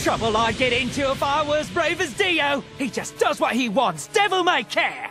trouble I'd get into if I was brave as Dio. He just does what he wants, devil may care.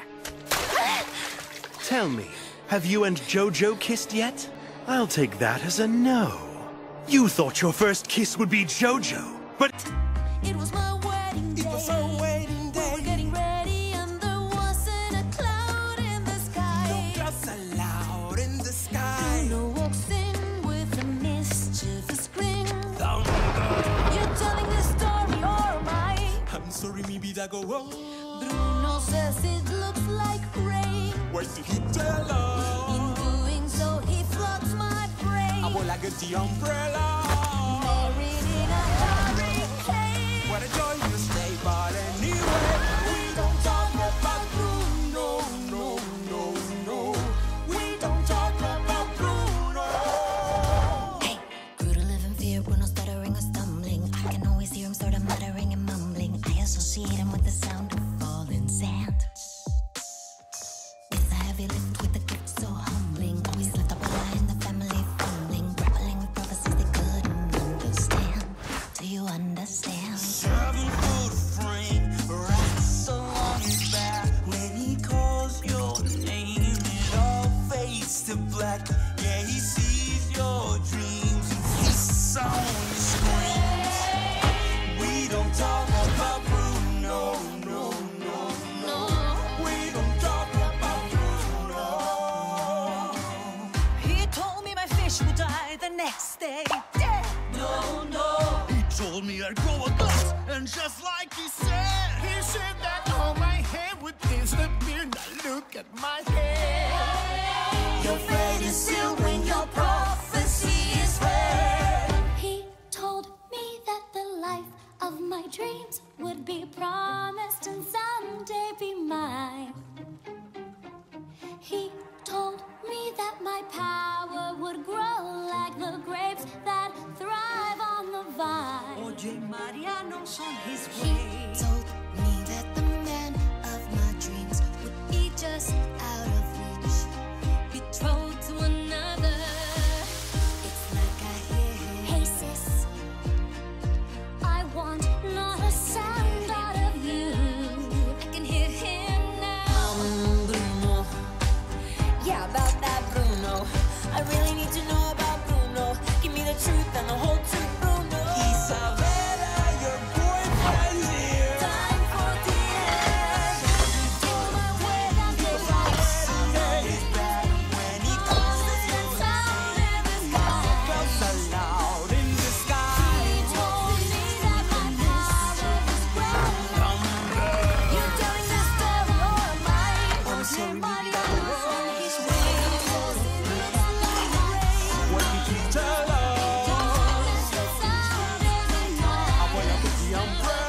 Tell me, have you and Jojo kissed yet? I'll take that as a no. You thought your first kiss would be Jojo, but... It was my wedding day. It was our wedding day. We were getting ready and there wasn't a cloud in the sky. No clouds allowed in the sky. Bruno walks in with a mischievous grin. Thunder. You're telling this story or am I? I'm sorry, maybe that go wrong. Bruno says it looks like rain. Why did he tell us? In doing so, he floods my brain. I will like the umbrella. Married in a hurricane. What a joy to stay, but anyway, we don't talk about Bruno, no, no, no. We don't talk about Bruno. Hey, grew to live in fear, Bruno stuttering or stumbling. I can always hear him sort of muttering and mumbling. I associate him with the sound of falling sand. It's a heavy lift with a gift so humbling. We left up a lie in the family fumbling, grappling with prophecies they couldn't understand. Do you understand? 7-foot frame, rocks along his back. When he calls your name, it all fades to black. Yeah, he sees your dreams and his song screams. We don't talk about Bruno, no, no, no. We don't talk about Bruno. He told me my fish would die the next day. Dead. No, no. He told me I'd grow a gut, and just like he said that all my hair would disappear. Now look at my hair. Your fate is sealed when your prophecy is read. He told me that the life of my dreams would be promised and someday be mine. He told me that my power would grow like the grapes that thrive on the vine. Oye, Mariano son his He ways. told me that the man of my dreams would be just out of reach, betrothed to another. It's like I hear him. Hey sis, I want not a sound out of you. I can hear him now. Bruno. Yeah, about that Bruno. I really need to know about Bruno. Give me the truth and the whole truth, Bruno. Isabella, your boyfriend's here. Time for the end. Do my wedding day right. He's back when he calls Constant you. sound in the sky. Bells are loud in the He sky. told me that my power was great. Thunder. You're telling this story or am I? I'm sorry, Everybody maybe that else was on his way. It looks like rain. What did he tell us? Constant sound in the I night. wanna put the umbrella.